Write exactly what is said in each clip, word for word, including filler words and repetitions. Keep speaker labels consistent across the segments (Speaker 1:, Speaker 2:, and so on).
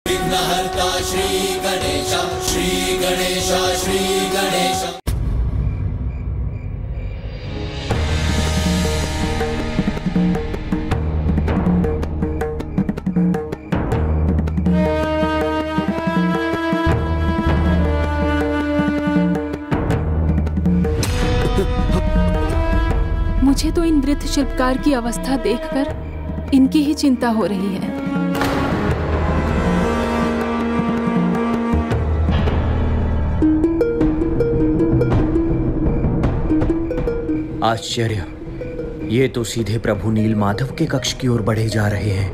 Speaker 1: विघ्नहर्ता श्री गणेशा, श्री गणेशा, श्री गणेशा।
Speaker 2: मुझे तो इन वृद्ध शिल्पकार की अवस्था देखकर इनकी ही चिंता हो रही है।
Speaker 3: आश्चर्य, ये तो सीधे प्रभु नील माधव के कक्ष की ओर बढ़े जा रहे हैं।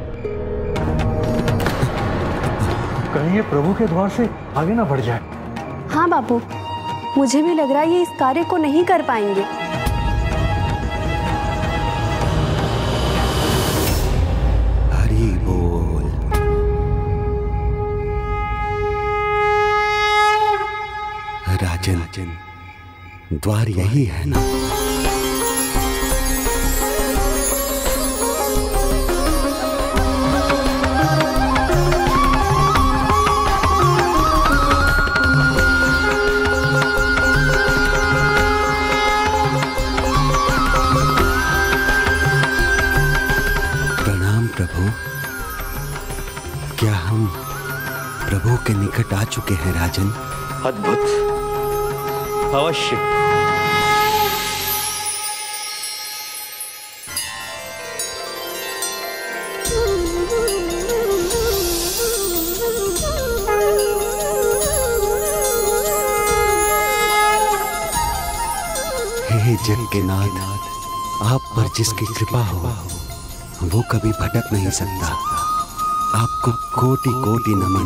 Speaker 4: कहीं ये प्रभु के द्वार से आगे ना बढ़ जाए।
Speaker 5: हाँ बापू, मुझे भी लग रहा है ये इस कार्य को नहीं कर पाएंगे।
Speaker 6: हरि बोल। राजन, द्वार यही है ना? प्रभु, क्या हम प्रभु के निकट आ चुके हैं राजन?
Speaker 7: अद्भुत, अवश्य।
Speaker 6: हे जग के नाथ, आप पर जिसकी कृपा हो वो कभी भटक नहीं सकता। आपको कोटि कोटि नमन।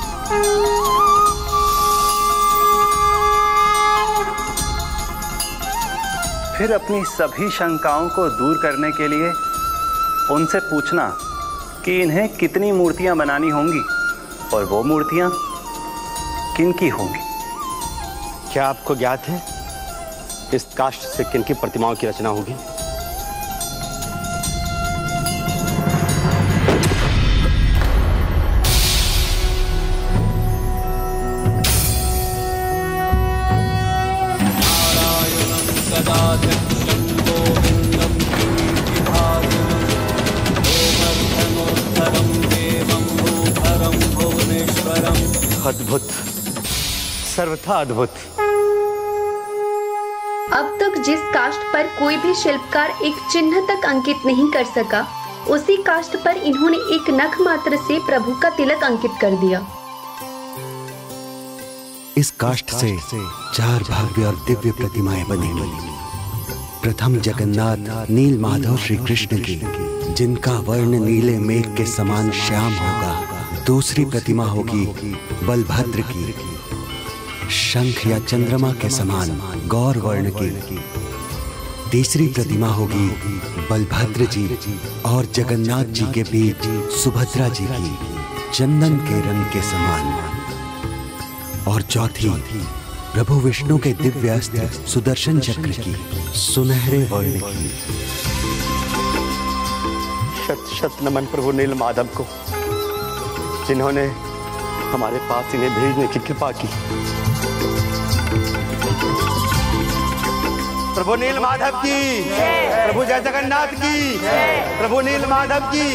Speaker 8: फिर अपनी सभी शंकाओं को दूर करने के लिए उनसे पूछना कि इन्हें कितनी मूर्तियां बनानी होंगी और वो मूर्तियां किनकी होंगी।
Speaker 7: क्या आपको ज्ञात है इस काष्ठ से किनकी प्रतिमाओं की रचना होगी? अद्भुत, सर्वथा अद्भुत।
Speaker 5: अब तक जिस काष्ठ पर कोई भी शिल्पकार एक चिन्ह तक अंकित नहीं कर सका, उसी काष्ठ पर इन्होंने एक नख मात्र से प्रभु का तिलक अंकित कर दिया।
Speaker 6: इस काष्ठ से चार भव्य और दिव्य प्रतिमाएं बनेंगी। प्रथम जगन्नाथ नील माधव श्री कृष्ण की, जिनका वर्ण नीले मेघ के समान श्याम होगा। दूसरी प्रतिमा होगी बलभद्र की, शंख या चंद्रमा के समान गौर वर्ण की। तीसरी प्रतिमा होगी बलभद्र जी और जगन्नाथ जी के बीच सुभद्रा जी की, चंदन के रंग के समान। और चौथी प्रभु विष्णु के दिव्य अस्त्र सुदर्शन चक्र की, सुनहरे वर्ण की।
Speaker 7: शत शत नमन प्रभु नील माधव को, जिन्होंने हमारे पास इन्हें भेजने की कृपा की। प्रभु नील माधव की, प्रभु जय जगन्नाथ की, प्रभु नील माधव की।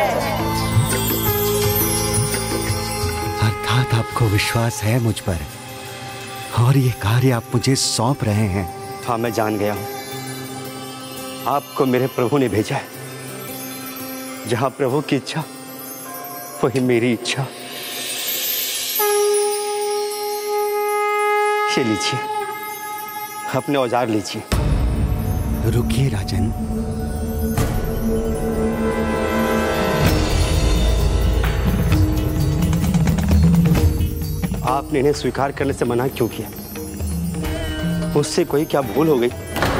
Speaker 6: अर्थात आपको विश्वास है मुझ पर और ये कार्य आप मुझे सौंप रहे हैं।
Speaker 7: हाँ, मैं जान गया हूं, आपको मेरे प्रभु ने भेजा है। जहां प्रभु की इच्छा वही मेरी इच्छा। ये लीजिए, अपने औजार लीजिए।
Speaker 6: रुकिए राजन,
Speaker 7: आपने इन्हें स्वीकार करने से मना क्यों किया? मुझसे कोई क्या भूल हो गई?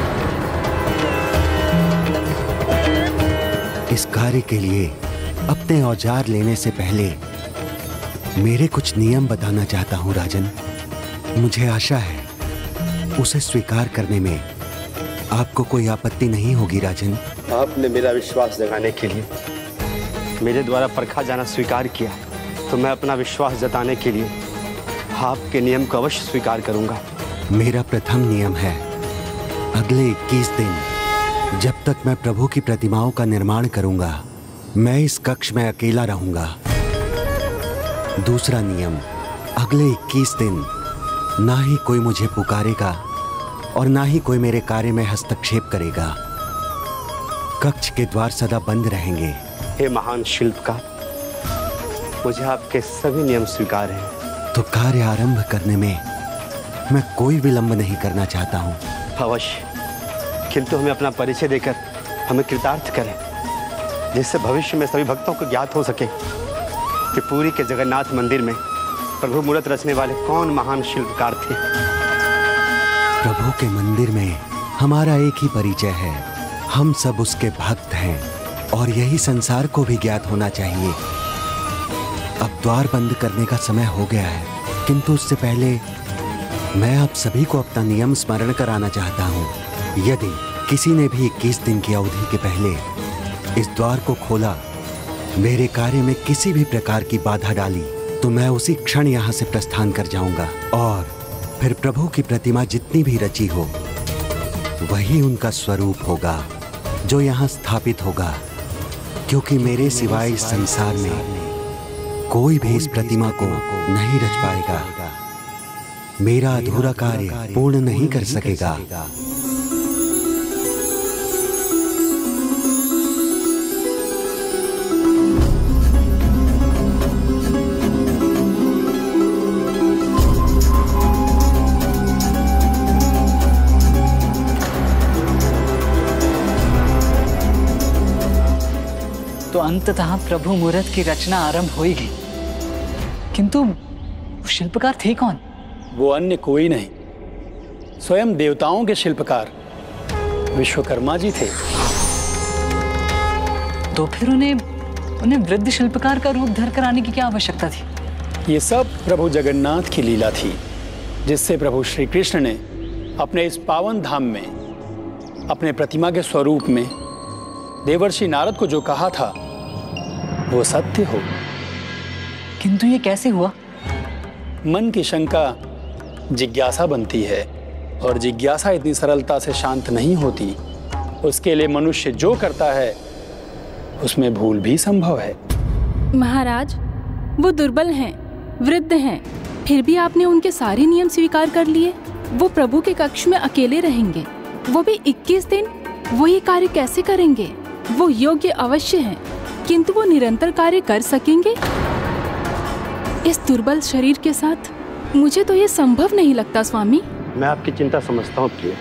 Speaker 6: इस कार्य के लिए अपने औजार लेने से पहले मेरे कुछ नियम बताना चाहता हूं राजन। मुझे आशा है उसे स्वीकार करने में आपको कोई आपत्ति नहीं होगी राजन।
Speaker 7: आपने मेरा विश्वास जगाने के लिए मेरे द्वारा परखा जाना स्वीकार किया, तो मैं अपना विश्वास जताने के लिए आपके नियम को अवश्य स्वीकार करूंगा।
Speaker 6: मेरा प्रथम नियम है, अगले इक्कीस दिन जब तक मैं प्रभु की प्रतिमाओं का निर्माण करूंगा, मैं इस कक्ष में अकेला रहूंगा। दूसरा नियम, अगले इक्कीस दिन ना ही कोई मुझे पुकारेगा और ना ही कोई मेरे कार्य में हस्तक्षेप करेगा। कक्ष के द्वार सदा बंद रहेंगे।
Speaker 7: हे महान शिल्पकार, मुझे आपके सभी नियम स्वीकार हैं।
Speaker 6: तो कार्य आरंभ करने में मैं कोई विलंब नहीं करना चाहता हूँ।
Speaker 7: अवश्य, किंतु हमें अपना परिचय देकर हमें कृतार्थ करें, जिससे भविष्य में सभी भक्तों को ज्ञात हो सके कि पुरी के जगन्नाथ मंदिर में प्रभु मूर्त रचने वाले कौन महान शिल्पकार थे।
Speaker 6: प्रभु के मंदिर में हमारा एक ही परिचय है, हम सब उसके भक्त हैं और यही संसार को भी ज्ञात होना चाहिए। अब द्वार बंद करने का समय हो गया है, किंतु उससे पहले मैं आप सभी को अपना नियम स्मरण कराना चाहता हूँ। यदि किसी ने भी इक्कीस दिन की अवधि के पहले इस द्वार को खोला, मेरे कार्य में किसी भी प्रकार की बाधा डाली, तो मैं उसी क्षण यहाँ से प्रस्थान कर जाऊंगा और फिर प्रभु की प्रतिमा जितनी भी रची हो वही उनका स्वरूप होगा जो यहाँ स्थापित होगा, क्योंकि मेरे सिवाय इस संसार में कोई भी इस प्रतिमा को नहीं रच पाएगा, मेरा अधूरा कार्य पूर्ण नहीं कर सकेगा।
Speaker 9: तो अंततः प्रभु मूर्त की रचना आरंभ होगी, किंतु वो शिल्पकार थे कौन?
Speaker 10: वो अन्य कोई नहीं, स्वयं देवताओं के शिल्पकार विश्वकर्मा जी थे।
Speaker 9: तो फिर उन्हें उन्हें वृद्ध शिल्पकार का रूप धर कर आने की क्या आवश्यकता थी?
Speaker 10: ये सब प्रभु जगन्नाथ की लीला थी, जिससे प्रभु श्री कृष्ण ने अपने इस पावन धाम में अपने प्रतिमा के स्वरूप में देवर्षि नारद को जो कहा था वो सत्य हो।
Speaker 9: किंतु ये कैसे हुआ?
Speaker 10: मन की शंका जिज्ञासा बनती है, और जिज्ञासा इतनी सरलता से शांत नहीं होती। उसके लिए मनुष्य जो करता है उसमें भूल भी संभव है।
Speaker 2: महाराज, वो दुर्बल हैं, वृद्ध हैं, फिर भी आपने उनके सारे नियम स्वीकार कर लिए। वो प्रभु के कक्ष में अकेले रहेंगे, वो भी इक्कीस दिन। वो ये कार्य कैसे करेंगे? वो योग्य अवश्य हैं, किंतु वो निरंतर कार्य कर सकेंगे? इस दुर्बल शरीर के साथ मुझे तो ये संभव नहीं लगता स्वामी।
Speaker 7: मैं आपकी चिंता समझता हूँ प्रिय,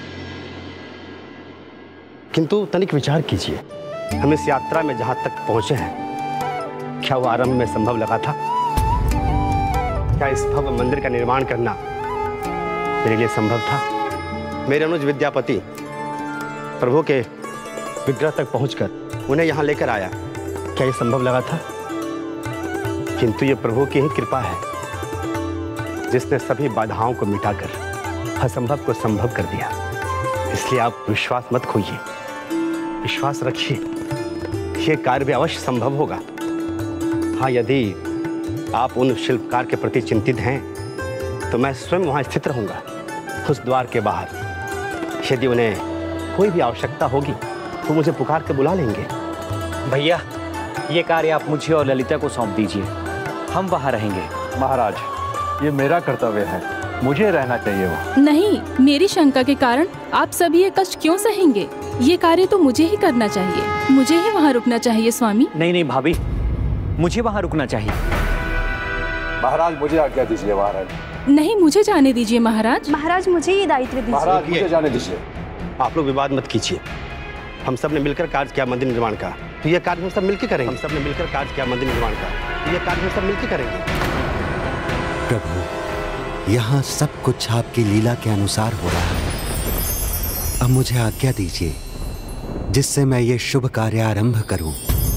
Speaker 7: किंतु तनिक विचार कीजिए, हम इस यात्रा में जहाँ तक पहुँचे हैं, क्या वो आरंभ में संभव लगा था? क्या इस भव्य मंदिर का निर्माण करना मेरे लिए संभव था? मेरे अनुज विद्यापति प्रभु के विग्रह तक पहुंचकर उन्हें यहाँ लेकर आया, क्या ये संभव लगा था? किंतु ये प्रभु की ही कृपा है, जिसने सभी बाधाओं को मिटाकर असंभव को संभव कर दिया। इसलिए आप विश्वास मत खोइए, विश्वास रखिए, ये कार्य भी अवश्य संभव होगा। हाँ, यदि आप उन शिल्पकार के प्रति चिंतित हैं तो मैं स्वयं वहाँ स्थित रहूँगा, उस द्वार के बाहर। यदि उन्हें कोई भी आवश्यकता होगी तो मुझे पुकार के बुला लेंगे।
Speaker 3: भैया, ये कार्य आप मुझे और ललिता को सौंप दीजिए, हम वहाँ रहेंगे।
Speaker 4: महाराज, ये मेरा कर्तव्य है, मुझे रहना चाहिए वो।
Speaker 2: नहीं, मेरी शंका के कारण आप सभी ये कष्ट क्यों सहेंगे? ये कार्य तो मुझे ही करना चाहिए, मुझे ही वहाँ रुकना चाहिए स्वामी।
Speaker 3: नहीं नहीं भाभी, मुझे वहाँ रुकना चाहिए।
Speaker 4: महाराज, मुझे आज्ञा दीजिए। महाराज
Speaker 2: नहीं, मुझे जाने दीजिए महाराज।
Speaker 5: महाराज, मुझे ये दायित्व दीजिए।
Speaker 4: महाराज, मुझे जाने दीजिए।
Speaker 7: आप लोग विवाद मत कीजिए, हम सब ने मिलकर कार्य किया मंदिर निर्माण का, तो यह कार्य हम सब मिलकर करेंगे। हम सब ने मिलकर कार्य किया मंदिर निर्माण का, तो यह कार्य हम सब मिलकर करेंगे।
Speaker 6: प्रभु, यहाँ सब कुछ आपकी लीला के अनुसार हो रहा है। अब मुझे आज्ञा दीजिए, जिससे मैं ये शुभ कार्य आरंभ करूं।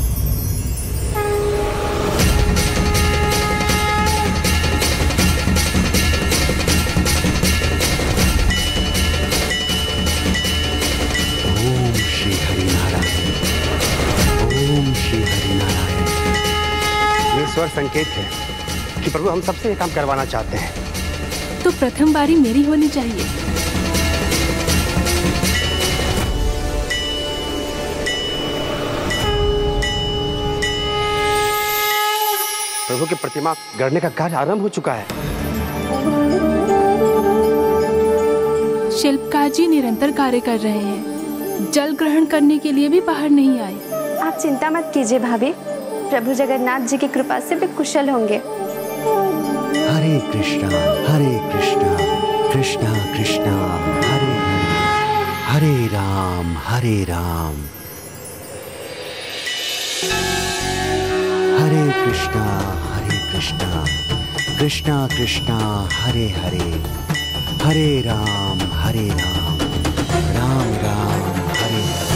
Speaker 6: ओम श्री हरि नारायण, ओम श्री हरि नारायण।
Speaker 7: ये स्वर संकेत है कि प्रभु हम सबसे ये काम करवाना चाहते हैं।
Speaker 2: तो प्रथम बारी मेरी होनी चाहिए।
Speaker 7: प्रभु की प्रतिमा गढ़ने का कार्य आरंभ हो चुका है।
Speaker 2: शिल्पकार जी निरंतर कार्य कर रहे हैं, जल ग्रहण करने के लिए भी बाहर नहीं आए।
Speaker 5: आप चिंता मत कीजिए भाभी, प्रभु जगन्नाथ जी की कृपा से वे कुशल होंगे।
Speaker 6: हरे कृष्णा हरे कृष्णा कृष्णा कृष्णा हरे हरे, हरे राम हरे राम, हरे कृष्णा हरे कृष्णा कृष्णा कृष्णा हरे हरे, हरे राम हरे राम, राम राम हरे हरे।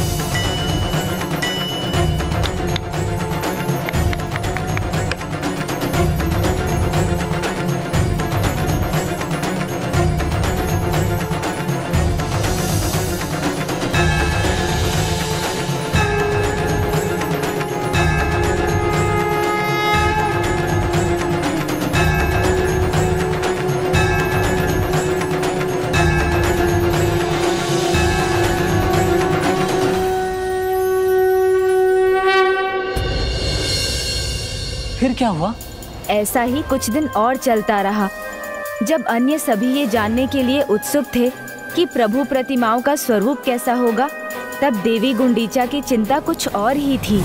Speaker 9: फिर क्या हुआ?
Speaker 11: ऐसा ही कुछ दिन और चलता रहा। जब अन्य सभी ये जानने के लिए उत्सुक थे कि प्रभु प्रतिमाओं का स्वरूप कैसा होगा, तब देवी गुंडीचा की चिंता कुछ और ही थी।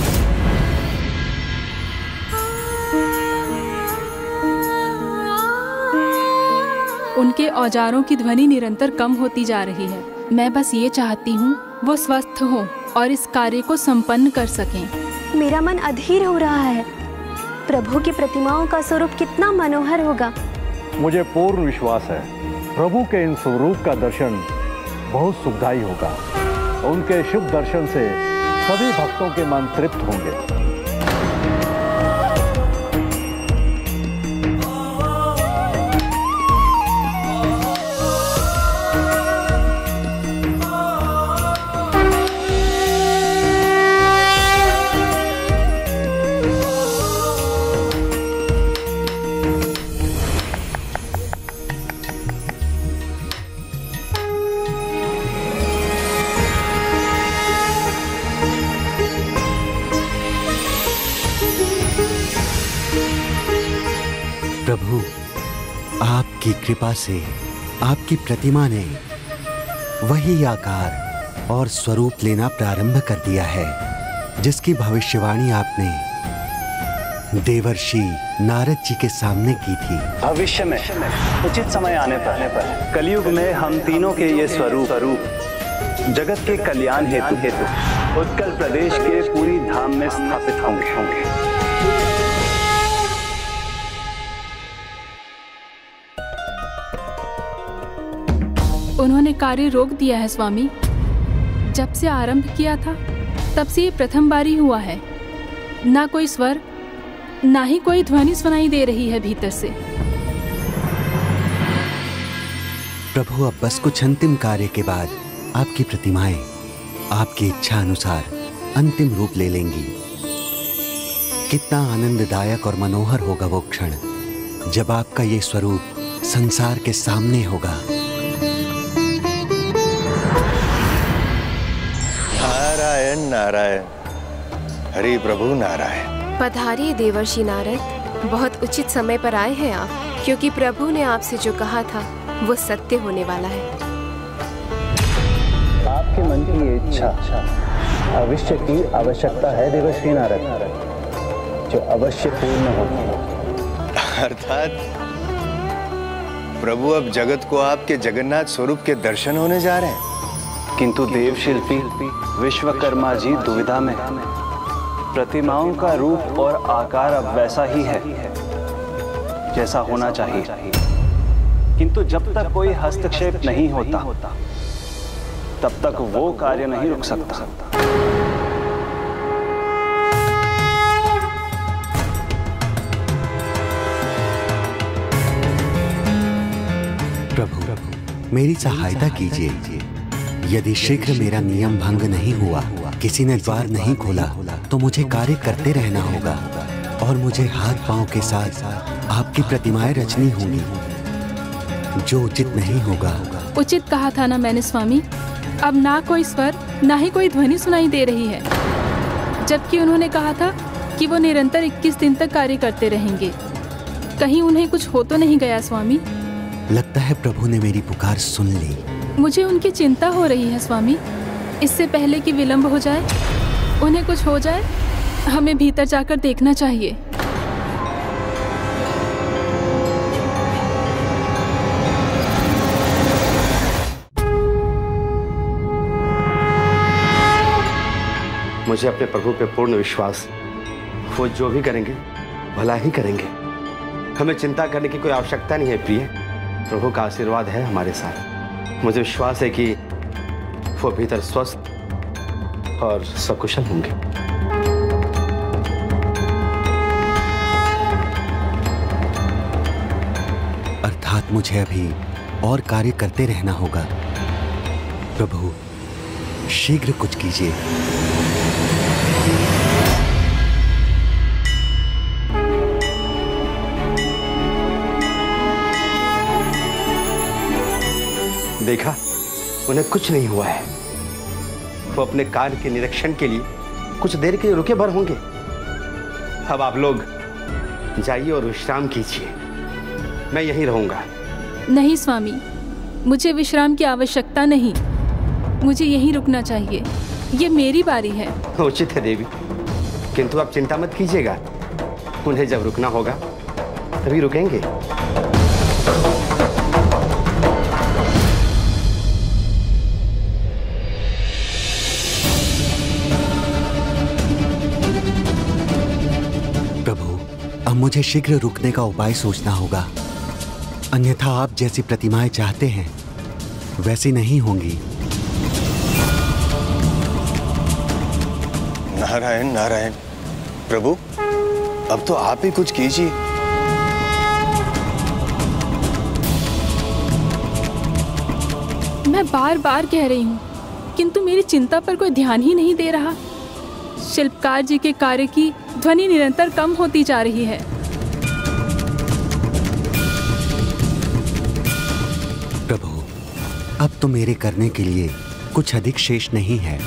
Speaker 2: उनके औजारों की ध्वनि निरंतर कम होती जा रही है। मैं बस ये चाहती हूँ वो स्वस्थ हो और इस कार्य को संपन्न कर सकें।
Speaker 5: मेरा मन अधीर हो रहा है। प्रभु की प्रतिमाओं का स्वरूप कितना मनोहर होगा।
Speaker 4: मुझे पूर्ण विश्वास है प्रभु के इन स्वरूप का दर्शन बहुत सुखदायी होगा। उनके शुभ दर्शन से सभी भक्तों के मन तृप्त होंगे।
Speaker 6: प्रभु, आपकी कृपा से आपकी प्रतिमा ने वही आकार और स्वरूप लेना प्रारंभ कर दिया है जिसकी भविष्यवाणी आपने देवर्षि नारद जी के सामने की थी।
Speaker 8: भविष्य में उचित समय आने पर कलयुग में हम तीनों के ये स्वरूप स्वरूप जगत के कल्याण हेतु हेतु उत्कल प्रदेश के पूरी धाम में स्थापित होंगे होंगे
Speaker 2: उन्होंने कार्य रोक दिया है स्वामी। जब से आरंभ किया था तब से ये प्रथम बारी हुआ है। ना कोई स्वर, ना ही कोई ध्वनि सुनाई दे रही है भीतर से।
Speaker 6: प्रभु, अब बस कुछ अंतिम कार्य के बाद आपकी प्रतिमाएं आपकी इच्छा अनुसार अंतिम रूप ले लेंगी। कितना आनंददायक और मनोहर होगा वो क्षण जब आपका ये स्वरूप संसार के सामने होगा।
Speaker 12: नारायण नारायण, हरि प्रभु नारायण।
Speaker 13: पधारिए देवर्षि नारद, बहुत उचित समय पर आए हैं आप, क्योंकि प्रभु ने आपसे जो कहा था वो सत्य होने वाला है।
Speaker 14: आपके मन की ये इच्छा अवश्य की आवश्यकता है देवर्षि नारद, जो अवश्य पूर्ण होगी।
Speaker 12: अर्थात प्रभु अब जगत को आपके जगन्नाथ स्वरूप के दर्शन होने जा रहे हैं।
Speaker 8: किंतु देव शिल्पी विश्वकर्मा जी दुविधा में। प्रतिमाओं का रूप और आकार अब वैसा ही है जैसा होना चाहिए, किंतु जब तक कोई हस्तक्षेप नहीं होता तब तक वो कार्य नहीं रुक सकता।
Speaker 6: प्रभु, मेरी सहायता कीजिए। यदि शीघ्र मेरा नियम भंग नहीं हुआ, किसी ने द्वार नहीं खोला, तो मुझे कार्य करते रहना होगा। और मुझे हाथ पांव के साथ आपकी प्रतिमाएं रचनी होंगी, जो उचित नहीं होगा।
Speaker 2: उचित कहा था ना मैंने स्वामी। अब ना कोई स्वर ना ही कोई ध्वनि सुनाई दे रही है, जबकि उन्होंने कहा था कि वो निरंतर इक्कीस दिन तक कार्य करते रहेंगे। कहीं उन्हें कुछ हो तो नहीं गया स्वामी?
Speaker 6: लगता है प्रभु ने मेरी पुकार सुन ली।
Speaker 2: मुझे उनकी चिंता हो रही है स्वामी। इससे पहले कि विलंब हो जाए, उन्हें कुछ हो जाए, हमें भीतर जाकर देखना चाहिए।
Speaker 7: मुझे अपने प्रभु पे पूर्ण विश्वास, वो जो भी करेंगे भला ही करेंगे। हमें चिंता करने की कोई आवश्यकता नहीं है प्रिय। प्रभु का आशीर्वाद है हमारे साथ। मुझे विश्वास है कि वो भीतर स्वस्थ और सकुशल होंगे।
Speaker 6: अर्थात मुझे अभी और कार्य करते रहना होगा। प्रभु शीघ्र कुछ कीजिए।
Speaker 7: देखा, उन्हें कुछ नहीं हुआ है। वो अपने कार्य के निरीक्षण के लिए कुछ देर के लिए रुके भर होंगे। अब आप लोग जाइए और विश्राम कीजिए, मैं यहीं रहूंगा।
Speaker 2: नहीं स्वामी, मुझे विश्राम की आवश्यकता नहीं। मुझे यहीं रुकना चाहिए, ये मेरी बारी है।
Speaker 7: उचित है देवी, किंतु आप चिंता मत कीजिएगा। उन्हें जब रुकना होगा तभी रुकेंगे।
Speaker 6: अब मुझे शीघ्र रुकने का उपाय सोचना होगा, अन्यथा आप जैसी प्रतिमाएं चाहते हैं वैसी नहीं होंगी।
Speaker 12: नारायण नारायण प्रभु, अब तो आप ही कुछ कीजिए।
Speaker 2: मैं बार बार कह रही हूँ, किंतु मेरी चिंता पर कोई ध्यान ही नहीं दे रहा। शिल्पकार जी के कार्य की ध्वनि निरंतर कम होती जा रही है।
Speaker 6: प्रभु, अब तो मेरे करने के लिए कुछ अधिक शेष नहीं है।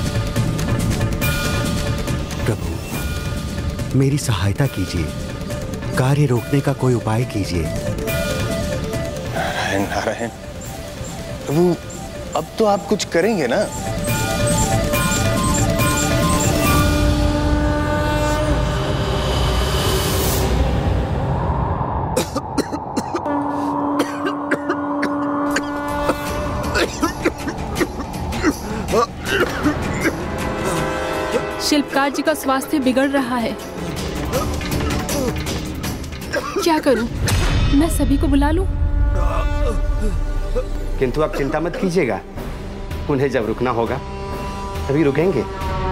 Speaker 6: प्रभु मेरी सहायता कीजिए, कार्य रोकने का कोई उपाय कीजिए।
Speaker 12: नारायण नारायण प्रभु, अब तो आप कुछ करेंगे ना?
Speaker 2: शिल्पकार जी का स्वास्थ्य बिगड़ रहा है। क्या करूं? मैं सभी को बुला लूं?
Speaker 7: किंतु आप चिंता मत कीजिएगा, उन्हें जब रुकना होगा तभी रुकेंगे।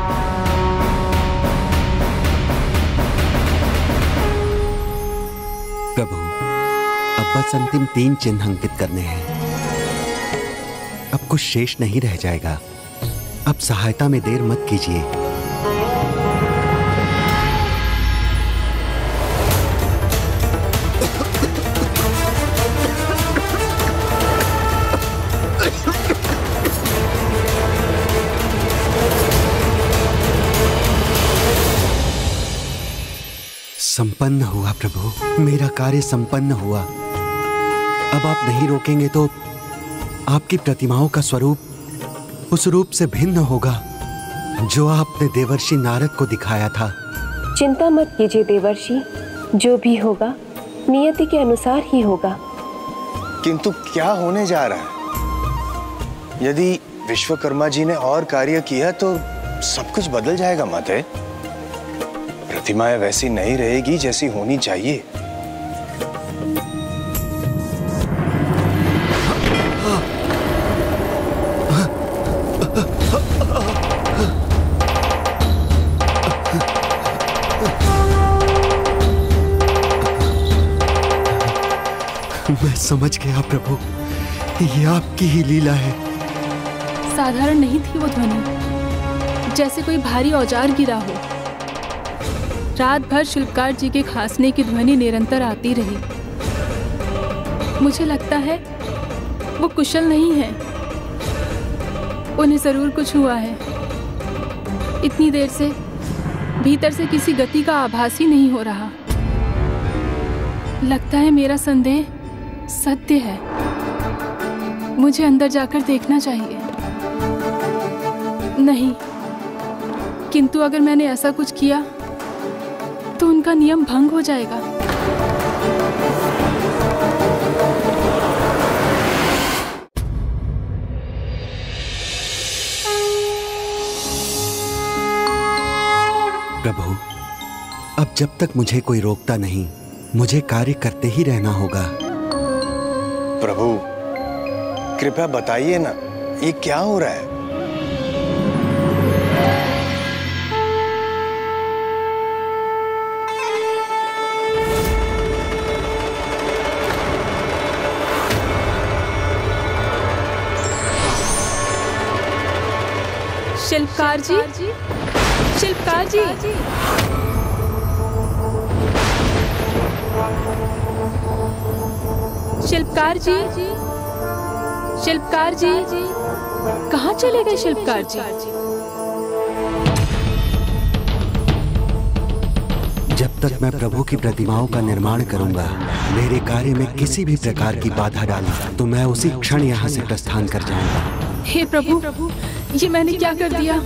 Speaker 6: प्रभु, अब बस अंतिम तीन चिन्ह अंकित करने हैं। अब कुछ शेष नहीं रह जाएगा। अब सहायता में देर मत कीजिए। संपन्न हुआ प्रभु, मेरा कार्य संपन्न हुआ। अब आप नहीं रोकेंगे तो आपकी प्रतिमाओं का स्वरूप उस रूप से भिन्न होगा जो आपने देवर्षि नारद को दिखाया था।
Speaker 13: चिंता मत कीजिए देवर्षि, जो भी होगा नियति के अनुसार ही होगा।
Speaker 12: किंतु क्या होने जा रहा है? यदि विश्वकर्मा जी ने और कार्य किया तो सब कुछ बदल जाएगा माते। प्रतिमाएं वैसी नहीं रहेगी जैसी होनी चाहिए।
Speaker 6: मैं समझ गया प्रभु, ये आपकी ही लीला है।
Speaker 2: साधारण नहीं थी वो ध्वनि, जैसे कोई भारी औजार गिरा हो। रात भर शिल्पकार जी के खांसने की ध्वनि निरंतर आती रही। मुझे लगता है वो कुशल नहीं है, उन्हें जरूर कुछ हुआ है। इतनी देर से भीतर से किसी गति का आभास ही नहीं हो रहा। लगता है मेरा संदेह सत्य है। मुझे अंदर जाकर देखना चाहिए। नहीं, किंतु अगर मैंने ऐसा कुछ किया तो उनका नियम भंग हो जाएगा।
Speaker 6: प्रभु, अब जब तक मुझे कोई रोकता नहीं, मुझे कार्य करते ही रहना होगा।
Speaker 12: प्रभु, कृपया बताइए ना, ये क्या हो रहा है?
Speaker 2: शिल्पकार जी, शिल्पकार जी, शिल्पकार जी, शिल्पकार जी, कहाँ चले गए शिल्पकार जी?
Speaker 6: जब तक मैं प्रभु की प्रतिमाओं का निर्माण करूंगा, मेरे कार्य में किसी भी प्रकार की बाधा डाली तो मैं उसी क्षण यहाँ से प्रस्थान कर जाऊंगा।
Speaker 2: हे प्रभु, ये मैंने क्या कर दिया?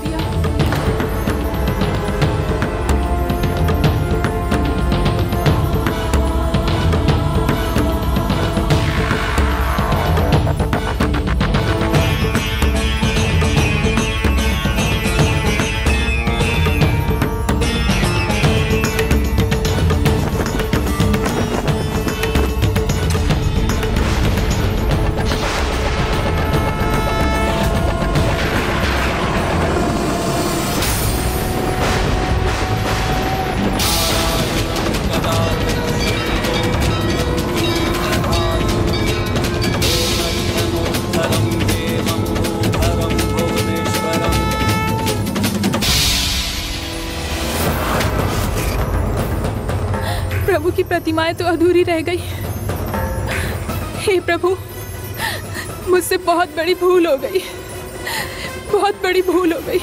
Speaker 2: प्रतिमाएं तो अधूरी रह गई। हे प्रभु, मुझसे बहुत बड़ी भूल हो गई, बहुत बड़ी भूल हो गई।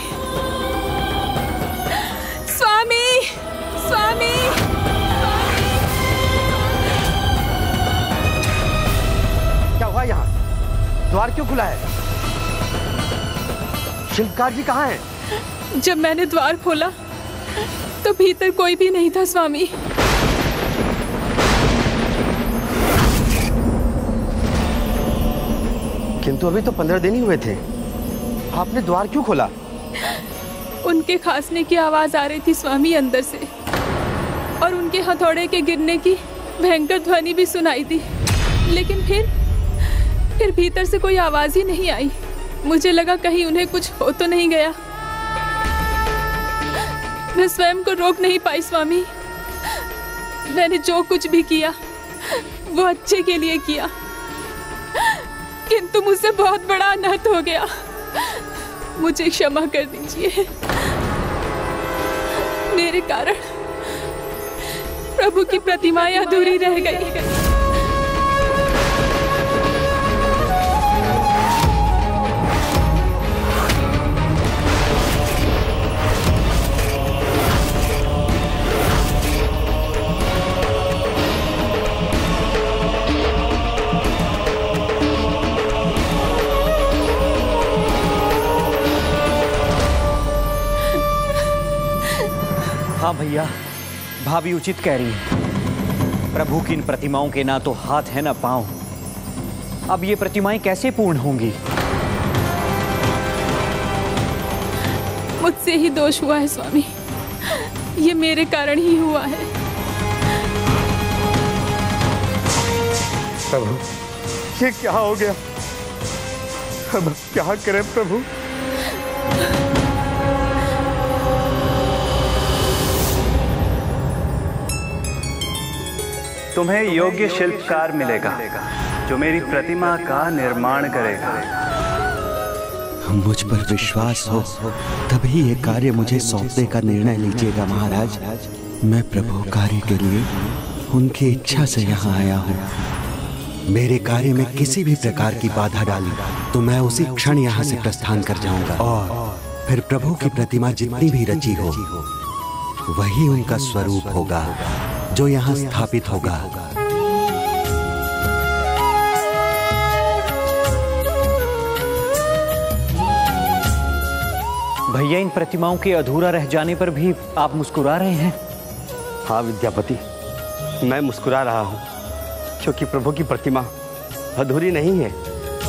Speaker 2: स्वामी, स्वामी,
Speaker 7: क्या हुआ यहाँ? द्वार क्यों खुला है? शिल्पकार जी कहाँ हैं?
Speaker 2: जब मैंने द्वार खोला तो भीतर कोई भी नहीं था स्वामी।
Speaker 7: किंतु अभी तो पंद्रह दिन ही हुए थे, आपने द्वार क्यों खोला?
Speaker 2: उनके खांसने की आवाज आ रही थी स्वामी अंदर से, और उनके हथौड़े के गिरने की भयंकर ध्वनि भी सुनाई दी। लेकिन फिर फिर भीतर से कोई आवाज ही नहीं आई। मुझे लगा कहीं उन्हें कुछ हो तो नहीं गया। मैं स्वयं को रोक नहीं पाई स्वामी। मैंने जो कुछ भी किया वो अच्छे के लिए किया, किंतु मुझसे बहुत बड़ा अनर्थ हो गया। मुझे क्षमा कर दीजिए। मेरे कारण प्रभु की प्रतिमाएं अधूरी रह गई।
Speaker 3: हाँ भैया, भाभी उचित कह रही है। प्रभु की इन प्रतिमाओं के ना तो हाथ है ना पांव। अब ये प्रतिमाएं कैसे पूर्ण होंगी?
Speaker 2: मुझसे ही दोष हुआ है स्वामी, ये मेरे कारण ही हुआ है।
Speaker 7: प्रभु, ये क्या हो गया? अब क्या करें प्रभु?
Speaker 8: तुम्हें योग्य शिल्पकार मिलेगा जो मेरी प्रतिमा का निर्माण करेगा।
Speaker 6: मुझ पर विश्वास हो तभी ये कार्य मुझे सौंपने का निर्णय लीजिएगा महाराज। मैं प्रभु कार्य के लिए उनकी इच्छा से यहाँ आया हूँ। मेरे कार्य में किसी भी प्रकार की बाधा डाली तो मैं उसी क्षण यहाँ से प्रस्थान कर जाऊंगा और फिर प्रभु की प्रतिमा जितनी भी रची हो वही उनका स्वरूप होगा जो यहाँ स्थापित होगा।
Speaker 3: भैया, इन प्रतिमाओं के अधूरा रह जाने पर भी आप मुस्कुरा रहे हैं।
Speaker 7: हाँ विद्यापति, मैं मुस्कुरा रहा हूँ क्योंकि प्रभु की प्रतिमा अधूरी नहीं है।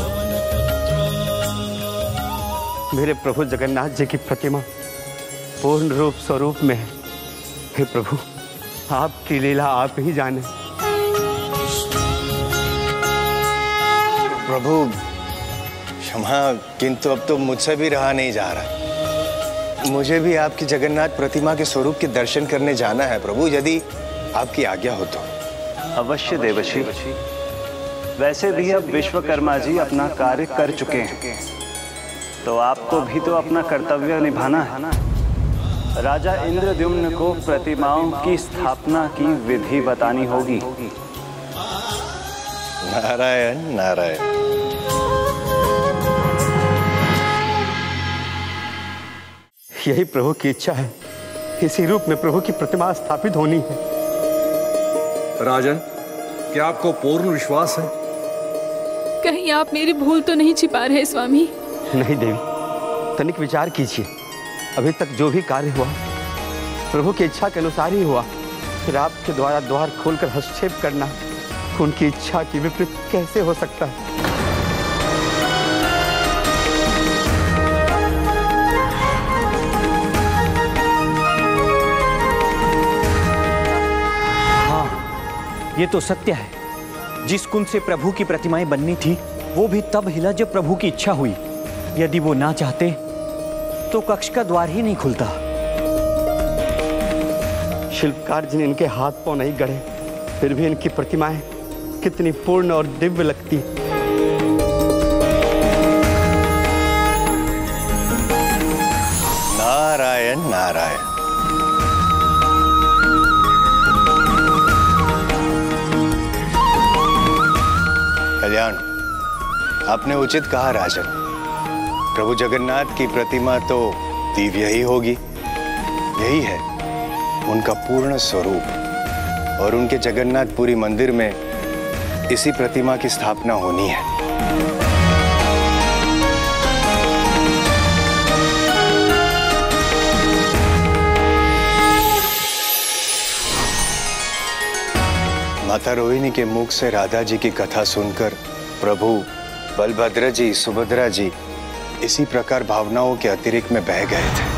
Speaker 7: मेरे प्रभु जगन्नाथ जी की प्रतिमा पूर्ण रूप स्वरूप में है। हे प्रभु, आपकी लीला आप ही जाने।
Speaker 12: प्रभु क्षमा, किंतु अब तो मुझसे भी रहा नहीं जा रहा। मुझे भी आपकी जगन्नाथ प्रतिमा के स्वरूप के दर्शन करने जाना है प्रभु, यदि आपकी आज्ञा हो तो।
Speaker 8: अवश्य देवर्षि। वैसे भी अब विश्वकर्मा जी अपना कार्य कर चुके हैं, तो आपको भी तो अपना कर्तव्य निभाना है। राजा इंद्रद्युम्न को प्रतिमाओं की स्थापना की विधि बतानी होगी।
Speaker 12: नारायण नारायण।
Speaker 7: यही प्रभु की इच्छा है, इसी रूप में प्रभु की प्रतिमा स्थापित होनी है।
Speaker 4: राजन, क्या आपको पूर्ण विश्वास है?
Speaker 2: कहीं आप मेरी भूल तो नहीं छिपा रहे स्वामी?
Speaker 7: नहीं देवी, तनिक विचार कीजिए। अभी तक जो भी कार्य हुआ प्रभु की इच्छा के अनुसार ही हुआ, फिर आपके द्वारा द्वार खोलकर हस्तक्षेप करना उनकी इच्छा के विपरीत कैसे हो सकता है?
Speaker 3: ये तो सत्य है। जिस कुंड से प्रभु की प्रतिमाएं बननी थी वो भी तब हिला जब प्रभु की इच्छा हुई। यदि वो ना चाहते तो कक्ष का द्वार ही नहीं खुलता।
Speaker 7: शिल्पकार जिन इनके हाथ पांव नहीं गढ़े, फिर भी इनकी प्रतिमाएं कितनी पूर्ण और दिव्य लगती।
Speaker 12: नारायण नारायण। कल्याण, आपने उचित कहा राजन। प्रभु जगन्नाथ की प्रतिमा तो दिव्य ही होगी। यही है उनका पूर्ण स्वरूप और उनके जगन्नाथपुरी मंदिर में इसी प्रतिमा की स्थापना होनी है। माता रोहिणी के मुख से राधा जी की कथा सुनकर प्रभु बलभद्र जी, सुभद्रा जी इसी प्रकार भावनाओं के अतिरिक्त में बह गए थे।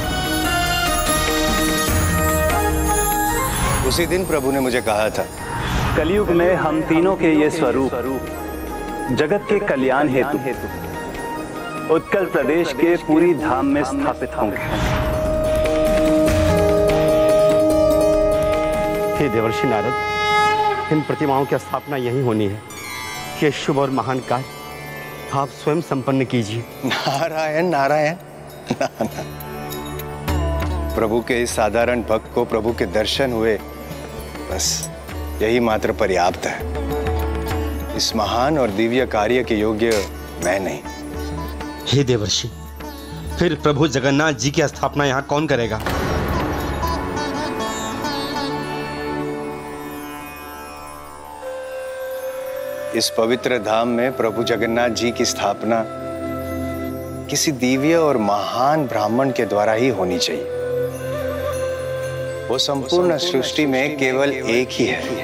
Speaker 12: उसी दिन प्रभु ने मुझे कहा था,
Speaker 8: कलयुग में हम तीनों के ये स्वरूप जगत के कल्याण हेतु उत्कल प्रदेश के पूरी धाम में स्थापित होंगे।
Speaker 7: हे देवर्षि नारद, इन प्रतिमाओं की स्थापना यही होनी है। ये शुभ और महान कार्य आप स्वयं संपन्न कीजिए।
Speaker 12: नारायण नारायण। ना, ना। प्रभु के इस साधारण भक्त को प्रभु के दर्शन हुए, बस यही मात्र पर्याप्त है। इस महान और दिव्य कार्य के योग्य मैं नहीं।
Speaker 7: हे देवर्षि, फिर प्रभु जगन्नाथ जी की स्थापना यहाँ कौन करेगा?
Speaker 12: इस पवित्र धाम में प्रभु जगन्नाथ जी की स्थापना किसी दिव्य और महान ब्राह्मण के द्वारा ही होनी चाहिए। वो संपूर्ण सृष्टि में केवल एक ही है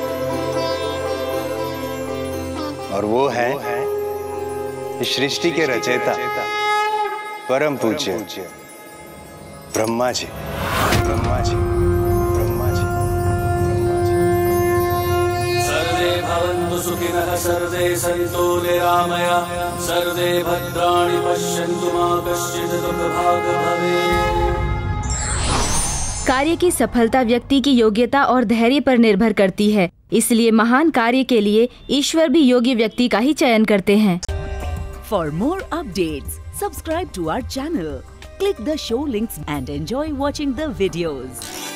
Speaker 12: और वो है इस सृष्टि के रचयिता परम पूज्य ब्रह्मा जी। ब्रह्मा जी ब्रह्मा जी
Speaker 1: सर्वे भवन्तु सुखिनः सर्वे सन्तु निरामया सर्वे भद्राणि पश्यन्तु मा कश्चित् दुःखभाग् भवेत्।
Speaker 11: कार्य की सफलता व्यक्ति की योग्यता और धैर्य पर निर्भर करती है, इसलिए महान कार्य के लिए ईश्वर भी योग्य व्यक्ति का ही चयन करते हैं।
Speaker 15: For more updates, subscribe to our channel, click the show links and enjoy watching the videos.